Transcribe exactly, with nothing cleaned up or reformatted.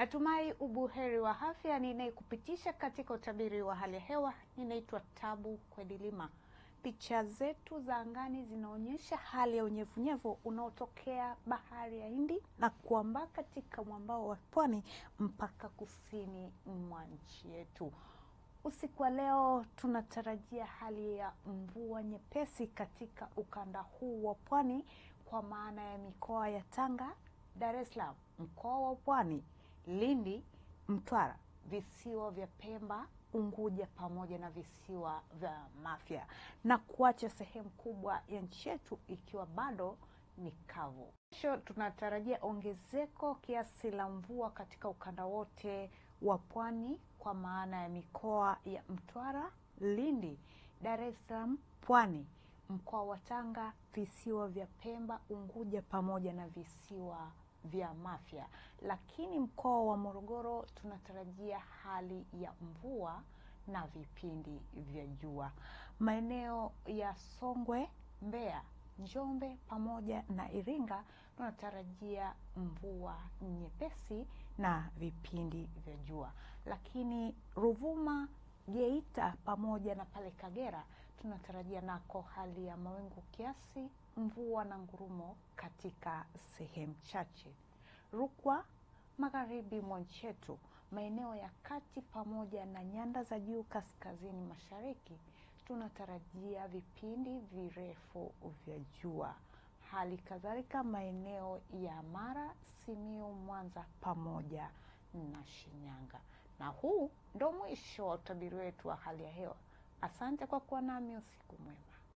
Natumai ubuheri wa afya. Ninayekupitisha katika utabiri wa hali ya hewa ninaitwa Tabu Kwedilima. Picha zetu za angani zinaonyesha hali ya unyevunyevu unaotokea bahari ya Hindi na kuambaa katika mwambao wa pwani mpaka kusini mwa nchi yetu. Usiku wa leo tunatarajia hali ya mvua nyepesi katika ukanda huu wa pwani, kwa maana ya mikoa ya Tanga, Dar es Salaam, mkoa wa Pwani, Lindi, Mtwara, visiwa vya Pemba, Unguja pamoja na visiwa vya Mafia, na kuacha sehemu kubwa ya nchi yetu ikiwa bado ni kavu. Kesho tunatarajia ongezeko kiasi la mvua katika ukanda wote wa pwani, kwa maana ya mikoa ya Mtwara, Lindi, Dar es Salaam, Pwani, mkoa wa Tanga, visiwa vya Pemba, Unguja pamoja na visiwa vya Mafia. Lakini mkoa wa Morogoro tunatarajia hali ya mvua na vipindi vya jua. Maeneo ya Songwe, Mbeya, Njombe pamoja na Iringa tunatarajia mvua nyepesi na vipindi vya jua. Lakini Ruvuma, Geita pamoja na pale Kagera tunatarajia nako hali ya mawingu kiasi, mvua na ngurumo katika sehemu chache. Rukwa, magharibi mwa nchi yetu, maeneo ya kati pamoja na nyanda za juu kaskazini mashariki tunatarajia vipindi virefu vya jua. Hali kadhalika maeneo ya Mara, Simiyu, Mwanza pamoja na Shinyanga. Na huu ndo mwisho wa utabiri wetu wa hali ya hewa. Asante kwa kuwa nami. Usiku mwema.